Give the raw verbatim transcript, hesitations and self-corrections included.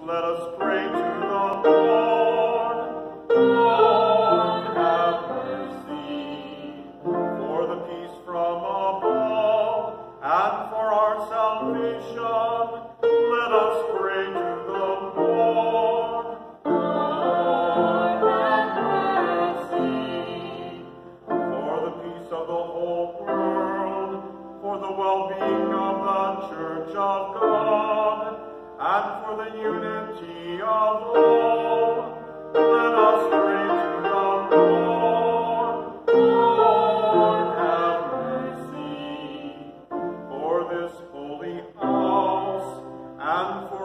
let us pray to the Lord. Lord, have mercy. For the peace from above, and for our salvation, let us pray to the Lord. Lord, have mercy. For the peace of the whole world, for the well-being of the Church of God, and for the unity of all, let us pray to the Lord. Lord, have mercy. For this holy house, and for